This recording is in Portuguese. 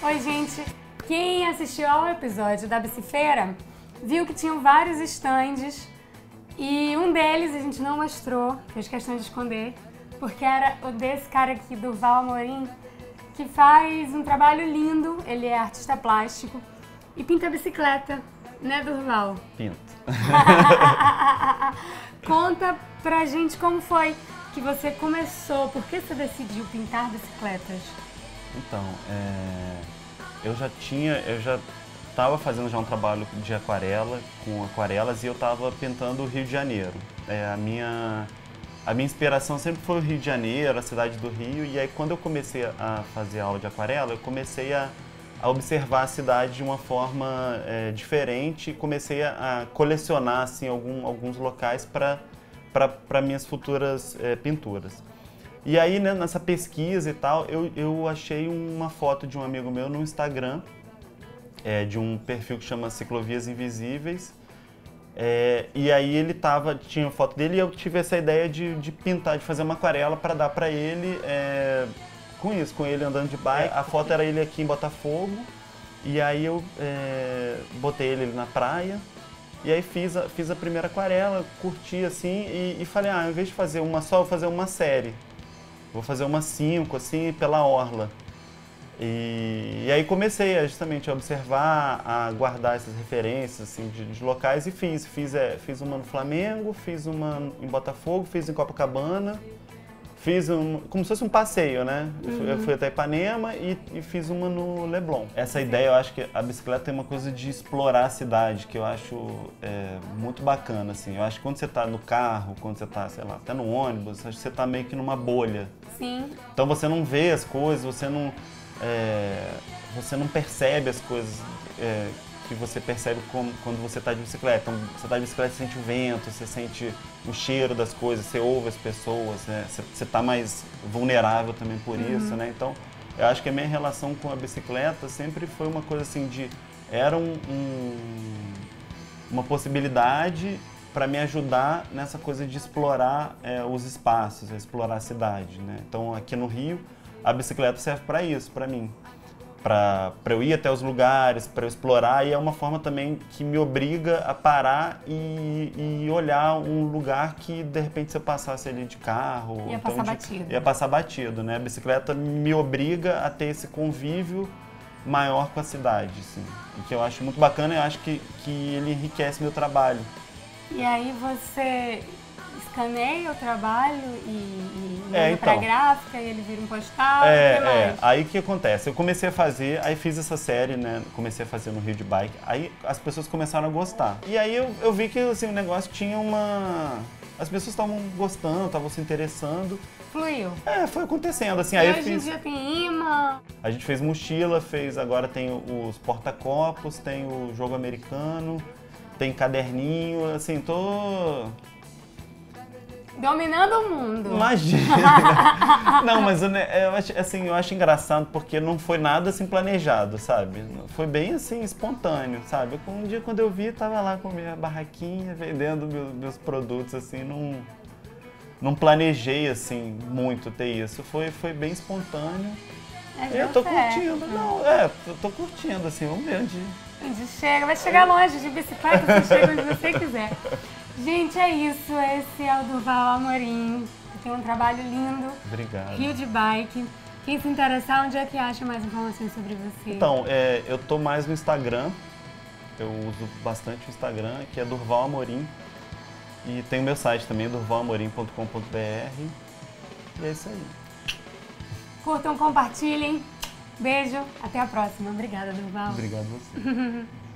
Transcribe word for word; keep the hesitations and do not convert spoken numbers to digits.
Oi, gente! Quem assistiu ao episódio da Bicifeira viu que tinham vários estandes e um deles a gente não mostrou, fez questão de esconder, porque era o desse cara aqui, Durval Amorim, que faz um trabalho lindo, ele é artista plástico e pinta bicicleta, né, Durval? Pinto. Conta pra gente como foi que você começou, por que você decidiu pintar bicicletas? Então, é, eu já tinha, eu já estava fazendo já um trabalho de aquarela, com aquarelas, e eu estava pintando o Rio de Janeiro. É, a minha, a minha inspiração sempre foi o Rio de Janeiro, a cidade do Rio, e aí quando eu comecei a fazer aula de aquarela, eu comecei a, a observar a cidade de uma forma é, diferente e comecei a, a colecionar assim, algum, alguns locais para para minhas futuras é, pinturas. E aí, né, nessa pesquisa e tal, eu, eu achei uma foto de um amigo meu no Instagram, é, de um perfil que chama Ciclovias Invisíveis. É, e aí ele tava, tinha foto dele e eu tive essa ideia de, de pintar, de fazer uma aquarela para dar para ele, é, com isso, com ele andando de bike. A foto era ele aqui em Botafogo, e aí eu é, botei ele na praia. E aí fiz a, fiz a primeira aquarela, curti assim e, e falei, ah, ao invés de fazer uma só, eu vou fazer uma série. Vou fazer umas cinco, assim, pela orla. E, e aí comecei a, justamente a observar, a guardar essas referências assim, de, de locais e fiz. Fiz, é, fiz uma no Flamengo, fiz uma em Botafogo, fiz em Copacabana. Fiz um, como se fosse um passeio, né? Uhum. Eu fui até Ipanema e, e fiz uma no Leblon. Essa ideia, eu acho que a bicicleta tem uma coisa de explorar a cidade, que eu acho é, muito bacana, assim. Eu acho que quando você tá no carro, quando você tá, sei lá, até no ônibus, acho que você tá meio que numa bolha. Sim. Então você não vê as coisas, você não, é, você não percebe as coisas é, que você percebe como, quando você tá de bicicleta. Então, você tá de bicicleta, você sente o vento, você sente o cheiro das coisas, você ouve as pessoas, né? Você, você tá mais vulnerável também por uhum. isso, né? Então, eu acho que a minha relação com a bicicleta sempre foi uma coisa assim de... Era um, um, uma possibilidade para me ajudar nessa coisa de explorar é, os espaços, explorar a cidade, né? Então, aqui no Rio, a bicicleta serve para isso, para mim. Para eu ir até os lugares, para eu explorar, e é uma forma também que me obriga a parar e, e olhar um lugar que de repente se eu passasse ali de carro... Ia então, passar de, batido. Ia passar batido, né? A bicicleta me obriga a ter esse convívio maior com a cidade, assim, e que eu acho muito bacana e eu acho que, que ele enriquece meu trabalho. E aí você escaneia o trabalho e, e manda é, então, pra gráfica e ele vira um postal, é, o que mais? É, aí o que acontece? Eu comecei a fazer, aí fiz essa série, né? Comecei a fazer no Rio de Bike, aí as pessoas começaram a gostar. E aí eu, eu vi que assim, o negócio tinha uma... As pessoas estavam gostando, estavam se interessando. Fluiu. É, foi acontecendo, assim, e aí hoje eu fiz... em dia tem imã. A gente fez mochila, fez, agora tem os porta-copos, tem o jogo americano, tem caderninho, assim, tô... Dominando o mundo. Imagina! Não, mas eu, eu, acho, assim, eu acho engraçado porque não foi nada assim planejado, sabe? Foi bem assim, espontâneo, sabe? Um dia quando eu vi, tava lá com a minha barraquinha, vendendo meus, meus produtos, assim, não, não planejei assim muito ter isso. Foi, foi bem espontâneo. É, eu tô certo. curtindo, não, é, tô, tô curtindo, assim, vamos ver onde... Onde chega, vai chegar longe de bicicleta, você chega onde você quiser. Gente, é isso. Esse é o Durval Amorim, que tem um trabalho lindo. Obrigado. Rio de Bike. Quem se interessar, onde é que acha mais informações sobre você? Então, é, eu tô mais no Instagram. Eu uso bastante o Instagram, que é Durval Amorim. E tem o meu site também, durval amorim ponto com ponto br. E é isso aí. Curtam, compartilhem. Beijo. Até a próxima. Obrigada, Durval. Obrigado a você.